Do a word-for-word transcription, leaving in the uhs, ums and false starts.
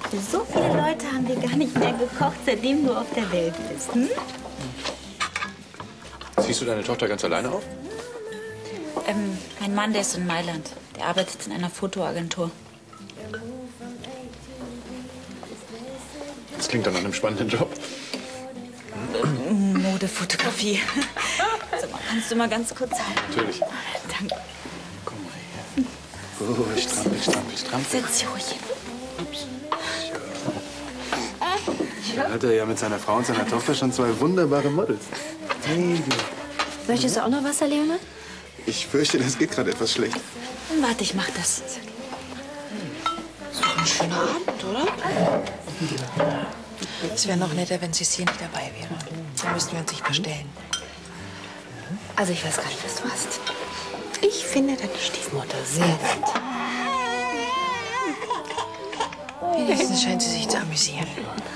Für so viele Leute haben wir gar nicht mehr gekocht, seitdem du auf der Welt bist. Hm? Ziehst du deine Tochter ganz alleine auf? Ähm, mein Mann, der ist in Mailand. Der arbeitet in einer Fotoagentur. Das klingt doch nach einem spannenden Job. Modefotografie. Also, kannst du mal ganz kurz halten? Natürlich. Danke. Komm mal her. Oh, strampel, strampel, strampel. Setz dich ruhig hin. Ups. Da hat er ja mit seiner Frau und seiner Tochter schon zwei wunderbare Models. Hey, Möchtest du auch noch Wasser, Leonard? ich fürchte, das geht gerade etwas schlecht. Warte, ich mach das. Ist doch ein schöner Abend, oder? Es wäre noch netter, wenn Cécile nicht dabei wäre. Dann müssten wir uns nicht verstellen. Also ich weiß gar nicht, was du hast. Ich finde deine Stiefmutter sehr nett. Wenigstens scheint sie sich zu amüsieren.